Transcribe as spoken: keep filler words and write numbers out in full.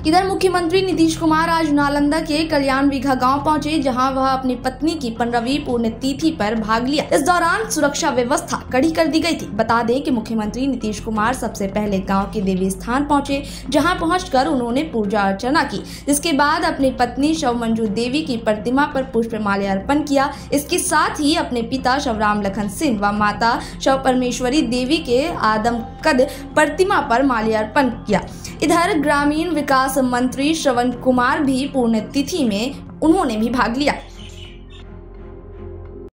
इधर मुख्यमंत्री नीतीश कुमार आज नालंदा के कल्याण बीघा गांव पहुंचे, जहां वह अपनी पत्नी की पंद्रहवीं पुण्यतिथि पर भाग लिया। इस दौरान सुरक्षा व्यवस्था कड़ी कर दी गई थी। बता दें कि मुख्यमंत्री नीतीश कुमार सबसे पहले गांव के देवी स्थान पहुंचे, जहां पहुंचकर उन्होंने पूजा अर्चना की, जिसके बाद अपनी पत्नी शव मंजू देवी की प्रतिमा पर पुष्प माल्यार्पण किया। इसके साथ ही अपने पिता शवराम लखन सिंह व माता शव परमेश्वरी देवी के आदमकद प्रतिमा पर माल्यार्पण किया। इधर ग्रामीण विकास मंत्री श्रवण कुमार भी पुण्यतिथि में उन्होंने भी भाग लिया।